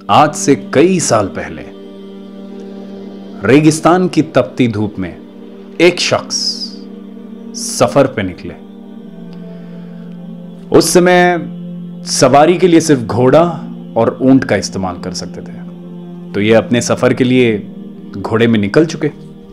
आज से कई साल पहले रेगिस्तान की तपती धूप में एक शख्स सफर पे निकले। उस समय सवारी के लिए सिर्फ घोड़ा और ऊंट का इस्तेमाल कर सकते थे, तो ये अपने सफर के लिए घोड़े में निकल चुके।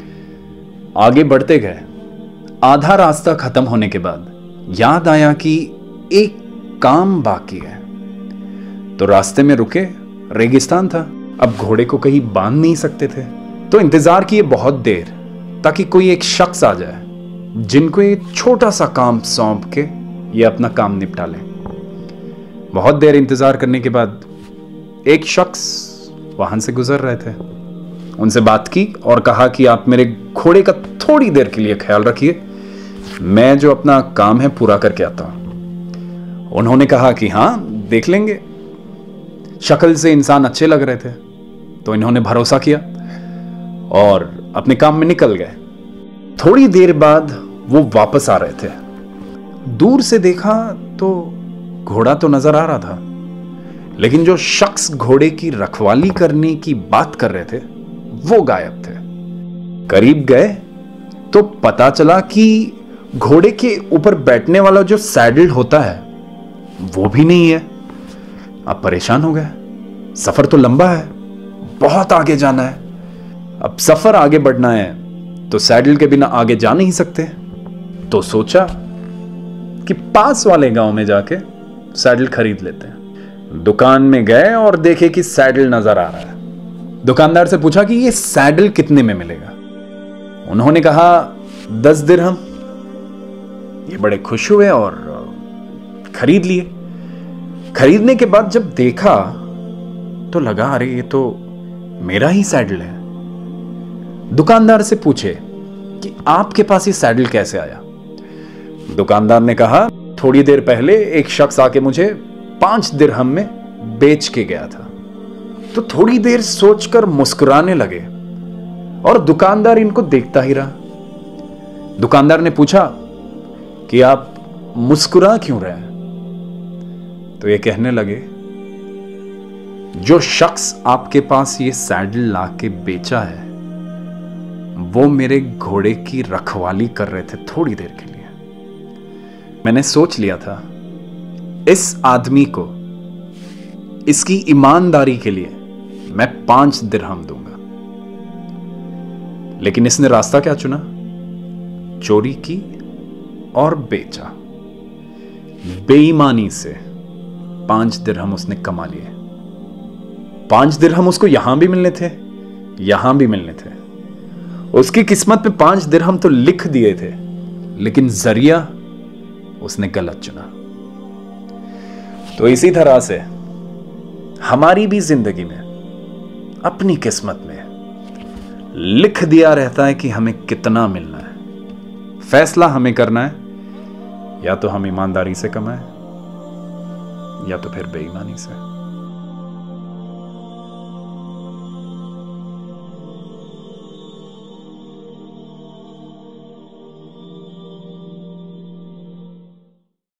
आगे बढ़ते गए। आधा रास्ता खत्म होने के बाद याद आया कि एक काम बाकी है, तो रास्ते में रुके। रेगिस्तान था, अब घोड़े को कहीं बांध नहीं सकते थे, तो इंतजार किए बहुत देर ताकि कोई एक शख्स आ जाए जिनको ये छोटा सा काम सौंप के ये अपना काम निपटा ले। बहुत देर इंतजार करने के बाद एक शख्स वहां से गुजर रहे थे। उनसे बात की और कहा कि आप मेरे घोड़े का थोड़ी देर के लिए ख्याल रखिए, मैं जो अपना काम है पूरा करके आता हूं। उन्होंने कहा कि हाँ, देख लेंगे। शक्ल से इंसान अच्छे लग रहे थे, तो इन्होंने भरोसा किया और अपने काम में निकल गए। थोड़ी देर बाद वो वापस आ रहे थे। दूर से देखा तो घोड़ा तो नजर आ रहा था, लेकिन जो शख्स घोड़े की रखवाली करने की बात कर रहे थे वो गायब थे। करीब गए तो पता चला कि घोड़े के ऊपर बैठने वाला जो सैडल होता है वो भी नहीं है। अब परेशान हो गए। सफर तो लंबा है, बहुत आगे जाना है। अब सफर आगे बढ़ना है तो सैडल के बिना आगे जा नहीं सकते, तो सोचा कि पास वाले गांव में जाके सैडल खरीद लेते हैं। दुकान में गए और देखे कि सैडल नजर आ रहा है। दुकानदार से पूछा कि ये सैडल कितने में मिलेगा। उन्होंने कहा 10 दिरहम। ये बड़े खुश हुए और खरीद लिए। खरीदने के बाद जब देखा तो लगा, अरे ये तो मेरा ही सैडल है। दुकानदार से पूछे कि आपके पास ये सैडल कैसे आया। दुकानदार ने कहा, थोड़ी देर पहले एक शख्स आके मुझे 5 दिरहम में बेच के गया था। तो थोड़ी देर सोचकर मुस्कुराने लगे और दुकानदार इनको देखता ही रहा। दुकानदार ने पूछा कि आप मुस्कुरा क्यों रहे हैं। तो ये कहने लगे, जो शख्स आपके पास ये सैडल लाके बेचा है वो मेरे घोड़े की रखवाली कर रहे थे थोड़ी देर के लिए। मैंने सोच लिया था इस आदमी को इसकी ईमानदारी के लिए मैं 5 दिरहम दूंगा, लेकिन इसने रास्ता क्या चुना? चोरी की और बेचा। बेईमानी से 5 दिरहम उसने कमा लिए। 5 दिरहम उसको यहां भी मिलने थे, यहां भी मिलने थे। उसकी किस्मत में 5 दिरहम तो लिख दिए थे, लेकिन जरिया उसने गलत चुना। तो इसी तरह से हमारी भी जिंदगी में अपनी किस्मत में लिख दिया रहता है कि हमें कितना मिलना है। फैसला हमें करना है, या तो हम ईमानदारी से कमाएं या तो फिर बेईमानी से।